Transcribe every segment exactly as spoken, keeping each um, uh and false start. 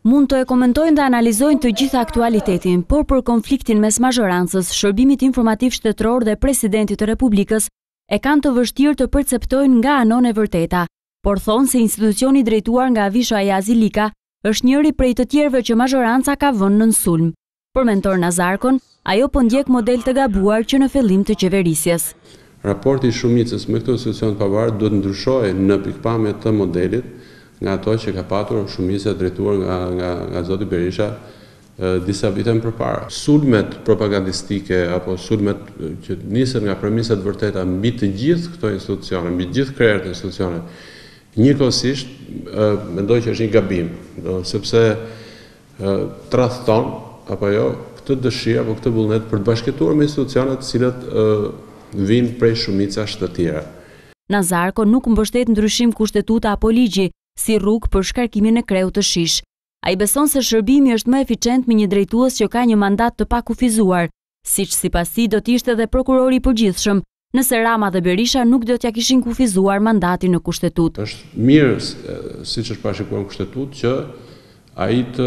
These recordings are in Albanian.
Mund të e komentojnë dhe analizojnë të gjitha aktualitetin, por për konfliktin mes mazhorancës, Shërbimit Informativ Shtetëror dhe Presidentit të Republikës e kanë të vështirë të perceptojnë nga anon e vërteta, por thonë se institucioni drejtuar nga Avisha Ayazi Lika është njëri prej të tjerëve që mazhoranca ka vënë në sulm. Për mentor Nazarkon, ajo po ndjek model të gabuar që në fillim të qeverisjes. Raporti i shumicës me këto institucione të pavarur duhet ndryshojë në pikpamje të modelit nga ato që ka patur shumica drejtuar nga, nga, nga zoti Berisha e, disa vite më përpara. Sulmet propagandistike apo sulmet që nisën nga premisat vërteta mbi të gjithë këto institucione, mbi të gjithë krerët e institucione, njëkohësisht mendoj që është një gabim, do, sepse e, tradhton apo jo këtë dëshirë apo këtë vullnet për të bashkëtuar me institucione të cilat e, vinë prej shumicash të tjera. Nazarko nuk mbështet ndryshim kushtetuta apo ligji si rrugë për shkarkimin e kreut të shish. Ai beson se shërbimi është më eficient me një drejtues që ka një mandat të pakufizuar, siç sipas tij do të ishte edhe prokurori i përgjithshëm, nëse Rama dhe Berisha nuk do t'ja kishin kufizuar mandatin në kushtetutë. Është mirë, siç është parashikuar në kushtetutë, që ai të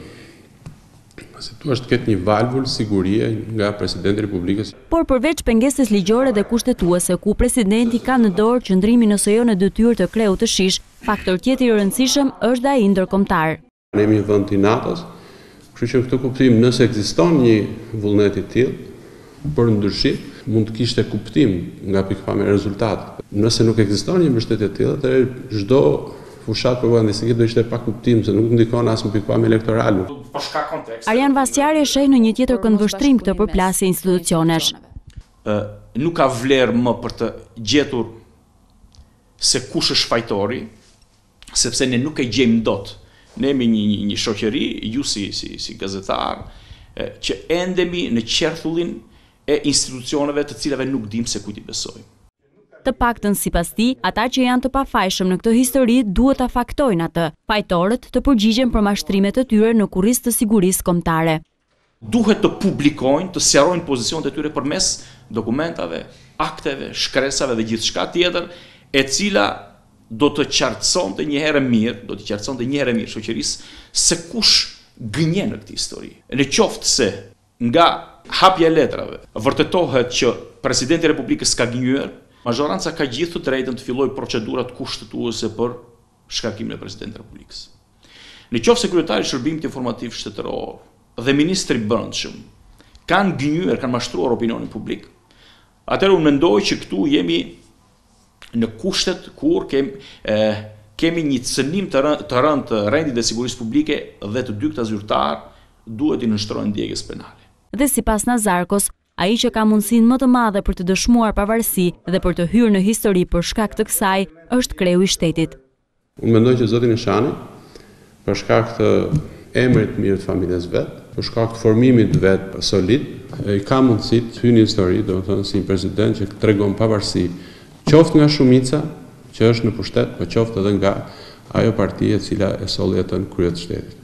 si thua të ketë një valvulë sigurie nga Presidenti i Republikës. Por përveç pengesës ligjore dhe kushtetuese, ku presidenti ka në dorë qëndrimin ose jo në detyrë të kreut të shish, faktor tjetër i rëndësishëm është ai ndërkombëtar. Ne jemi një vend i natës, kështu që në këtë kuptim nëse ekziston një vullnet i tillë për ndryshim, mund të kishte kuptim nga pikpamja e rezultatit. Nëse nuk ekziston një mbështetje e tillë, atëherë çdo fushat propagandistike do ishte pa kuptim, se nuk ndikon as në pikpamje elektorale. Arjan Vasjari e sheh në një tjetër këndvështrim këtë përplasje institucionesh. Uh, nuk ka vlerë më për të gjetur se kush është fajtori, sepse ne nuk e gjejmë dot. Ne jemi një, një, një shoqëri, ju si, si, si gazetar, eh, që endemi në qerthullin e institucioneve të cilave nuk dim se kujt i besojmë. Të paktën sipas tij, ata që janë të pafajshëm në këtë histori duhet ta faktojnë atë. Fajtorët të përgjigjen për mashtrimet e tyre në kurrizë të sigurisë kombëtare. Duhet të publikojnë, të sqarojnë pozicionet e tyre përmes dokumentave, akteve, shkresave dhe gjithçka tjetër, e cila do të qartësonte një herë mirë, do të qartësonte një herë mirë shoqërisë se kush gënjen në këtë histori. Në qoftë se nga hapja e letrave vërtetohet që Presidenti i Republikës ka gënjur, mazhoranca ka gjithë të drejtën të fillojë procedurat kushtetuese për shkarkimin e Presidentit të Republikës. Në qoftë se kryetari i Shërbimit Informativ Shtetëror dhe ministri i Brendshëm kanë gënjur, kanë mashtruar opinionin publik, atëherë unë mendoj që këtu jemi në kushtet kur kem, eh, kemi një cënim të rënd të, rënd të rendit dhe sigurisë publike dhe të dy këta zyrtar duhet i nënshtrojnë ndjekjes penale. Dhe sipas Nazarkos, ai që ka mundësinë më të madhe për të dëshmuar pavarësi dhe për të hyrë në histori për shkak të kësaj është kreu i shtetit. Unë mendoj që zoti Nishani, për shkak të emrit mirë të familjes vet, për shkak të formimit vet solid, i ka mundësi të hyjë në histori, domethënë si një president që tregon pavarësi, qoftë nga shumica që është në pushtet, por qoftë edhe nga ajo parti e cila e solli atë në krye të shtetit.